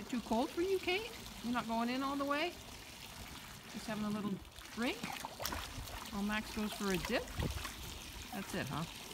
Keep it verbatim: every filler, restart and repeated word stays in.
Too cold for you, Kate? You're not going in all the way? Just having a little drink? While Max goes for a dip? That's it, huh?